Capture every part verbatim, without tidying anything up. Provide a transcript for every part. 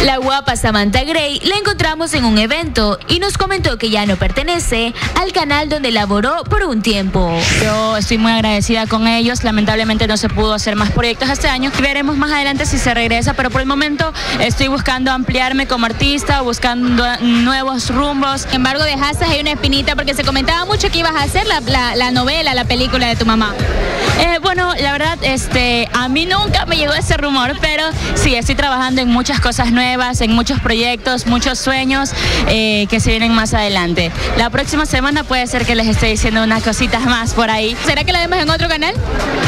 La guapa Samantha Gray la encontramos en un evento y nos comentó que ya no pertenece al canal donde laboró por un tiempo. Yo estoy muy agradecida con ellos, lamentablemente no se pudo hacer más proyectos este año. Veremos más adelante si se regresa, pero por el momento estoy buscando ampliarme como artista, buscando nuevos rumbos. Sin embargo, dejaste ahí una espinita porque se comentaba mucho que ibas a hacer la, la, la novela, la película de tu mamá. Eh, bueno, la verdad, este, a mí nunca me llegó ese rumor, pero sí, estoy trabajando en muchas cosas nuevas, en muchos proyectos, muchos sueños eh, que se vienen más adelante. La próxima semana puede ser que les esté diciendo unas cositas más por ahí. ¿Será que la vemos en otro canal?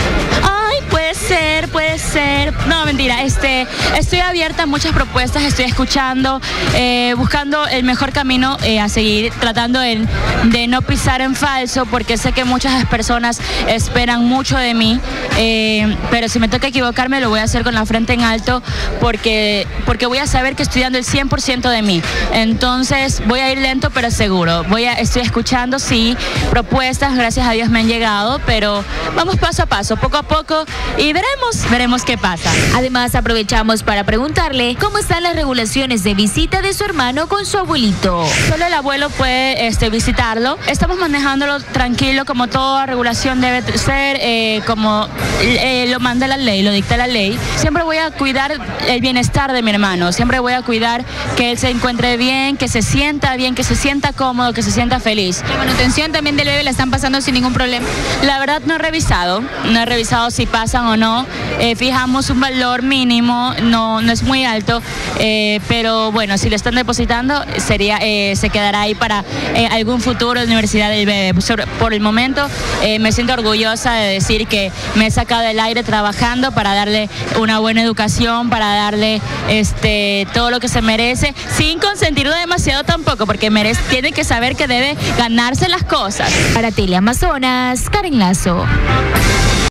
Ay, puede ser, puede ser. No, mentira, este, estoy abierta a muchas propuestas, estoy escuchando, eh, buscando el mejor camino eh, a seguir, tratando de, de no pisar en falso, porque sé que muchas personas esperan mucho de mí, eh, pero si me toca equivocarme lo voy a hacer con la frente en alto, porque, porque voy a saber que estoy dando el cien por ciento de mí. Entonces voy a ir lento pero seguro. Voy a, estoy escuchando, sí, propuestas, gracias a Dios me han llegado, pero vamos paso a paso, poco a poco, y veremos, veremos qué pasa. Además, aprovechamos para preguntarle cómo están las regulaciones de visita de su hermano con su abuelito. Solo el abuelo puede este, visitarlo. Estamos manejándolo tranquilo, como toda regulación debe ser, eh, como eh, lo manda la ley, lo dicta la ley. Siempre voy a cuidar el bienestar de mi hermano, siempre voy a cuidar que él se encuentre bien, que se sienta bien, que se sienta cómodo, que se sienta feliz. ¿La manutención también del bebé la están pasando sin ningún problema? La verdad no he revisado, no he revisado si pasan o no. Eh, fijamos un valor mínimo, no, no es muy alto, eh, pero bueno, si lo están depositando, sería, eh, se quedará ahí para eh, algún futuro de Universidad del Bebé. Por el momento eh, me siento orgullosa de decir que me he sacado del aire trabajando para darle una buena educación, para darle este, todo lo que se merece, sin consentirlo demasiado tampoco, porque merece, tiene que saber que debe ganarse las cosas. Para Teleamazonas, Karen Lazo.